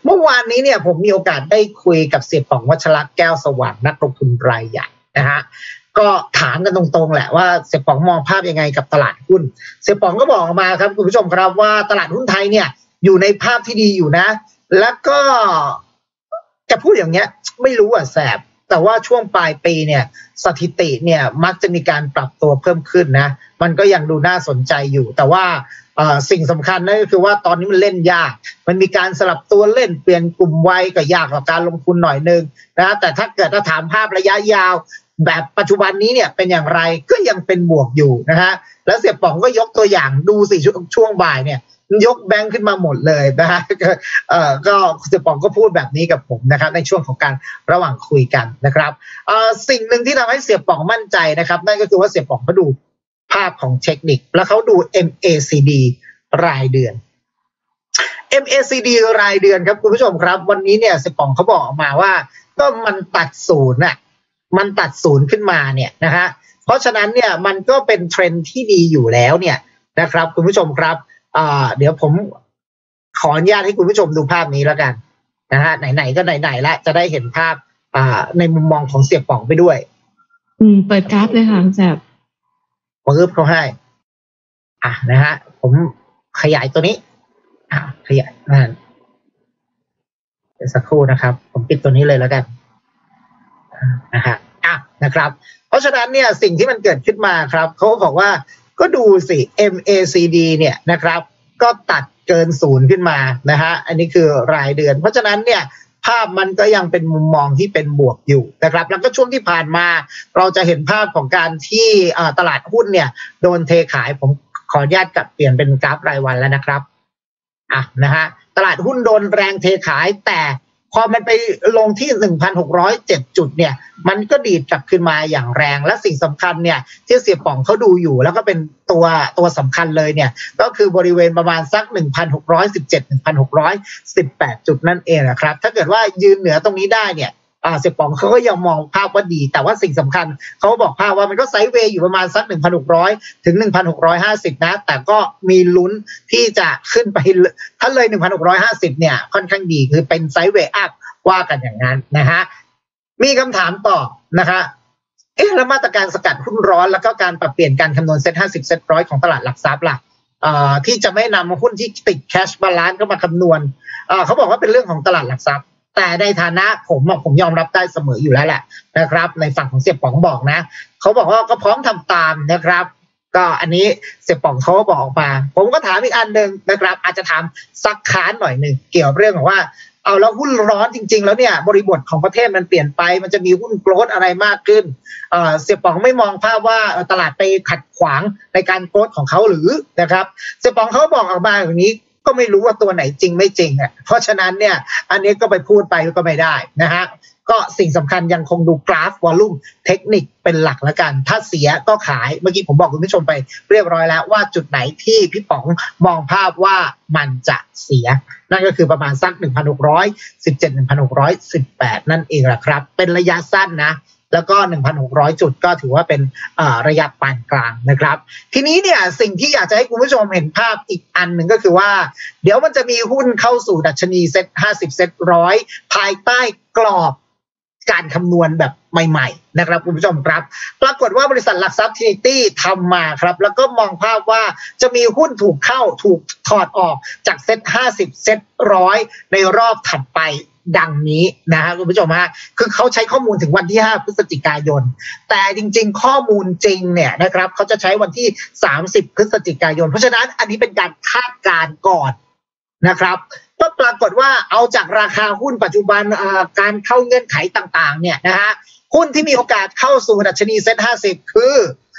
เมื่อวานนี้เนี่ยผมมีโอกาสได้คุยกับเสียป๋องวัชระแก้วสว่างนักลงทุนรายใหญ่นะฮะก็ถามกันตรงๆแหละว่าเสียป๋องมองภาพยังไงกับตลาดหุ้นเสียป๋องก็บอกออกมาครับคุณผู้ชมครับว่าตลาดหุ้นไทยเนี่ยอยู่ในภาพที่ดีอยู่นะแล้วก็จะพูดอย่างเงี้ยไม่รู้แสบแต่ว่าช่วงปลายปีเนี่ยสถิติเนี่ยมักจะมีการปรับตัวเพิ่มขึ้นนะมันก็ยังดูน่าสนใจอยู่แต่ว่าสิ่งสำคัญนั่นก็คือว่าตอนนี้มันเล่นยากมันมีการสลับตัวเล่นเปลี่ยนกลุ่มวัยก็ยากกับการลงทุนหน่อยนึงนะแต่ถ้าเกิดถามภาพระยะยาวแบบปัจจุบันนี้เนี่ยเป็นอย่างไรก็ยังเป็นบวกอยู่นะฮะแล้วเสี่ยป๋องก็ยกตัวอย่างดูสิช่วงบ่ายเนี่ยยกแบงค์ขึ้นมาหมดเลยนะฮะก็เสี่ยป๋องก็พูดแบบนี้กับผมนะครับในช่วงของการระหว่างคุยกันนะครับสิ่งหนึ่งที่ทำให้เสี่ยป๋องมั่นใจนะครับนั่นก็คือว่าเสี่ยป๋องเขาดูภาพของเทคนิคแล้วเขาดู MACD รายเดือน MACD รายเดือนครับคุณผู้ชมครับวันนี้เนี่ยเสี่ยป๋องเขาบอกออกมาว่าก็มันตัดศูนย์น่ะมันตัดศูนย์ขึ้นมาเนี่ยนะฮะเพราะฉะนั้นเนี่ยมันก็เป็นเทรนด์ที่ดีอยู่แล้วเนี่ยนะครับคุณผู้ชมครับเดี๋ยวผมขออนุญาตให้คุณผู้ชมดูภาพนี้แล้วกันนะฮะไหนๆก็ไหนๆแล้วจะได้เห็นภาพในมุมมองของเสี่ยป๋องไปด้วยเปิดกราฟเลยค่ะแซ่บปึ๊บเขาให้นะฮะผมขยายตัวนี้ขยายนั่นเดี๋ยวสักครู่นะครับผมปิดตัวนี้เลยแล้วกันนะฮะนะครับเพราะฉะนั้นเนี่ยสิ่งที่มันเกิดขึ้นมาครับเขาบอกว่าก็ดูสิ MACD เนี่ยนะครับก็ตัดเกินศูนย์ขึ้นมานะฮะอันนี้คือรายเดือนเพราะฉะนั้นเนี่ยภาพมันก็ยังเป็นมุมมองที่เป็นบวกอยู่นะครับแล้วก็ช่วงที่ผ่านมาเราจะเห็นภาพของการที่ตลาดหุ้นเนี่ยโดนเทขายผมขออนุญาตกลับเปลี่ยนเป็นกราฟรายวันแล้วนะครับนะฮะตลาดหุ้นโดนแรงเทขายแต่พอมันไปลงที่ 1,607 จุดเนี่ยมันก็ดีดกลับขึ้นมาอย่างแรงและสิ่งสำคัญเนี่ยที่เสี่ยป๋องเขาดูอยู่แล้วก็เป็นตัวสำคัญเลยเนี่ยก็คือบริเวณประมาณสัก 1,617 1,618 จุดนั่นเองนะครับถ้าเกิดว่ายืนเหนือตรงนี้ได้เนี่ยเสี่ยป๋องเขาก็ยังมองภาพว่าดีแต่ว่าสิ่งสำคัญเขาบอกภาพว่ามันก็ไซด์เวย์อยู่ประมาณสัก 1,600 ถึง 1,650 นะแต่ก็มีลุ้นที่จะขึ้นไปถ้าเลย 1,650 เนี่ยค่อนข้างดีคือเป็นไซด์เวย์อัพว่ากันอย่างนั้นนะฮะมีคำถามต่อนะคะแล้วมาตรการสกัดหุ้นร้อนแล้วก็การปรับเปลี่ยนการคำนวณเซ็ต50เซ็ต100ของตลาดหลักทรัพย์ล่ะที่จะไม่นำหุ้นที่ติดแคชบาลานซ์เข้ามาคำนวณเขาบอกว่าเป็นเรื่องของตลาดหลักทรัพย์แต่ในฐานะผมยอมรับได้เสมออยู่แล้วแหละนะครับในฝั่งของเสี่ยป๋องบอกนะเขาบอกว่าก็พร้อมทำตามนะครับก็อันนี้เสี่ยป๋องเขาบอกออกมาผมก็ถามอีกอันนึงนะครับอาจจะถามซักค้านหน่อยนึงเกี่ยวเรื่องของว่าเอาแล้วหุ้นร้อนจริงๆแล้วเนี่ยบริบทของประเทศมันเปลี่ยนไปมันจะมีหุ้นโกรทอะไรมากขึ้นเสี่ยป๋องไม่มองภาพว่าตลาดไปขัดขวางในการโกรทของเขาหรือนะครับเสี่ยป๋องเขาบอกออกมาอย่างนี้ก็ไม่รู้ว่าตัวไหนจริงไม่จริงเพราะฉะนั้นเนี่ยอันนี้ก็ไปพูดไปก็ไม่ได้นะฮะก็สิ่งสำคัญยังคงดูกราฟวอลลุ่มเทคนิคเป็นหลักแล้วกันถ้าเสียก็ขายเมื่อกี้ผมบอกคุณผู้ชมไปเรียบร้อยแล้วว่าจุดไหนที่พี่ป๋องมองภาพว่ามันจะเสียนั่นก็คือประมาณสัก 1,617 1,618 นั่นเองแหละครับเป็นระยะสั้นนะแล้วก็ 1,600 จุดก็ถือว่าเป็นระยะปานกลางนะครับทีนี้เนี่ยสิ่งที่อยากจะให้คุณผู้ชมเห็นภาพอีกอันหนึ่งก็คือว่าเดี๋ยวมันจะมีหุ้นเข้าสู่ดัชนีเซ็ต50เซ็ต100ภายใต้กรอบการคำนวณแบบใหม่ๆนะครับคุณผู้ชมครับปรากฏว่าบริษัทหลักทรัพย์ Trinity ทำมาครับแล้วก็มองภาพว่าจะมีหุ้นถูกถอดออกจากเซ็ต50เซ็ต100ในรอบถัดไปดังนี้นะฮะคุณผู้ชมฮะคือเขาใช้ข้อมูลถึงวันที่5พฤศจิกายนแต่จริงๆข้อมูลจริงเนี่ยนะครับเขาจะใช้วันที่30พฤศจิกายนเพราะฉะนั้นอันนี้เป็นการคาดการณ์ก่อนนะครับก็ปรากฏว่าเอาจากราคาหุ้นปัจจุบันการเข้าเงื่อนไขต่างๆเนี่ยนะฮะหุ้นที่มีโอกาสเข้าสู่ดัชนีเซ็ต50คือ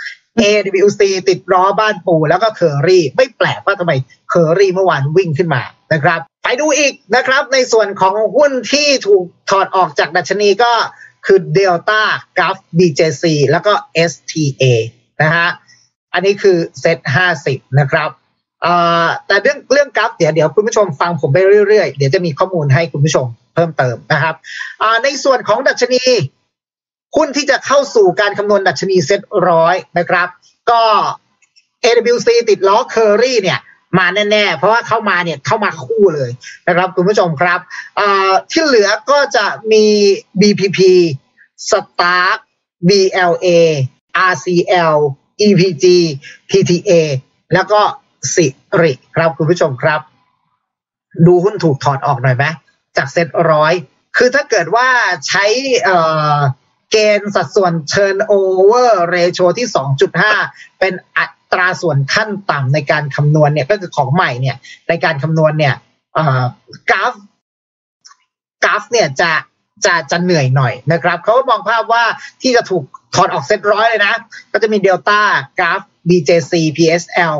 AWC ติดล้อบ้านปู่แล้วก็เคอรี่ไม่แปลกว่าทำไมเคอรี่เมื่อวานวิ่งขึ้นมานะครับไปดูอีกนะครับในส่วนของหุ้นที่ถูกถอดออกจากดัชนีก็คือ Delta Gulf BJC แล้วก็ STA นะฮะอันนี้คือเซ็ต50นะครับแต่เรื่องกราฟเดี๋ยวคุณผู้ชมฟังผมไปเรื่อยๆเดี๋ยวจะมีข้อมูลให้คุณผู้ชมเพิ่มเติมนะครับในส่วนของดัชนีหุ้นที่จะเข้าสู่การคำนวณดัชนีเซ็ต100นะครับก็ AWC ติดล้อเคอรี่เนี่ยมาแน่ๆเพราะว่าเข้ามาเนี่ยเข้ามาคู่เลยนะครับคุณผู้ชมครับที่เหลือก็จะมี BPP Stark BLA RCL EPG TTA แล้วก็สิริครับคุณผู้ชมครับดูหุ้นถูกถอดออกหน่อยไหมจากเซ็ต100คือถ้าเกิดว่าใช้เกณฑ์สัดส่วน turnover ratio ที่ 2.5 เป็นอัตราส่วนขั้นต่ำในการคำนวณเนี่ยก็คือของใหม่เนี่ยในการคำนวณเนี่ยกราฟเนี่ยจะเหนื่อยหน่อยนะครับเขาก็มองภาพว่าที่จะถูกถอดออกเซ็ต100เลยนะก็จะมีเดลต้ากราฟ BJC PSL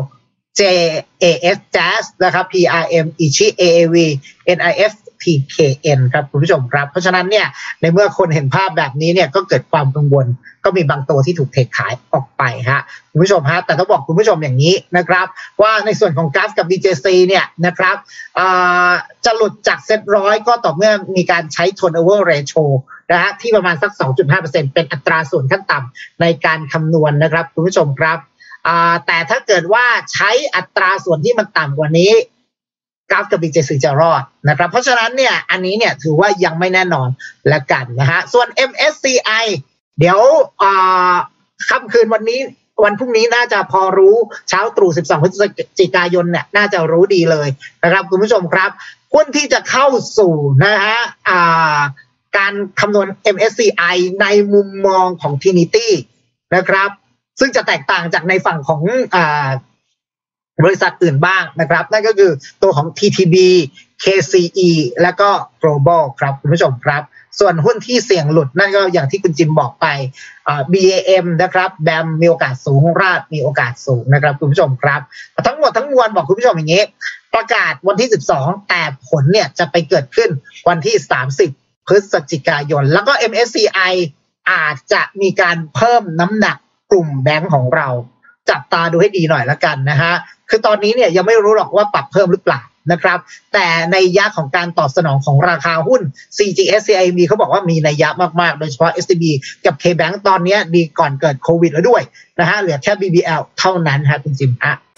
JAS Jazz นะครับ PRM Ichi AAV NIF TKN ครับคุณผู้ชมครับเพราะฉะนั้นเนี่ยในเมื่อคนเห็นภาพแบบนี้เนี่ยก็เกิดความกังวลก็มีบางตัวที่ถูกเทขายออกไปฮะคุณผู้ชมฮะแต่ต้องบอกคุณผู้ชมอย่างนี้นะครับว่าในส่วนของกราฟกับ BJC เนี่ยนะครับจะหลุดจากเซ็ต100ก็ต่อเมื่อมีการใช้ turnover ratio นะฮะที่ประมาณสัก 2.5% เป็นอัตราส่วนขั้นต่ำในการคำนวณนะครับคุณผู้ชมครับแต่ถ้าเกิดว่าใช้อัตราส่วนที่มันต่ำกว่านี้กราฟกับ BJC จะรอดนะครับเพราะฉะนั้นเนี่ยอันนี้เนี่ยถือว่ายังไม่แน่นอนละกันนะฮะส่วน MSCI เดี๋ยวค่ำคืนวันนี้วันพรุ่งนี้น่าจะพอรู้เช้าตรู่12 พฤศจิกายนเนี่ยน่าจะรู้ดีเลยนะครับคุณผู้ชมครับหุ้นที่จะเข้าสู่นะฮะการคำนวณ MSCI ในมุมมองของ Trinity นะครับซึ่งจะแตกต่างจากในฝั่งของบริษัทอื่นบ้างนะครับนั่นก็คือตัวของ TTB KCE และก็ Global ครับคุณผู้ชมครับส่วนหุ้นที่เสี่ยงหลุดนั่นก็อย่างที่คุณจิมบอกไปBAM นะครับแบมมีโอกาสสูงราชมีโอกาสสูงนะครับคุณผู้ชมครับทั้งหมดทั้งมวลบอกคุณผู้ชมอย่างนี้ประกาศวันที่12แต่ผลเนี่ยจะไปเกิดขึ้นวันที่30 พฤศจิกายนแล้วก็ MSCI อาจจะมีการเพิ่มน้ำหนักกลุ่มแบงก์ของเราจับตาดูให้ดีหน่อยละกันนะฮะคือตอนนี้เนี่ยยังไม่รู้หรอกว่าปรับเพิ่มหรือเปล่านะครับแต่ในยะของการตอบสนองของราคาหุ้น CGS CIMB เขาบอกว่ามีนัยยะมากๆโดยเฉพาะ SCB กับ KBank ตอนนี้ดีก่อนเกิดโควิดแล้วด้วยนะฮะเหลือแค่ BBL เท่านั้นฮะคุณจิม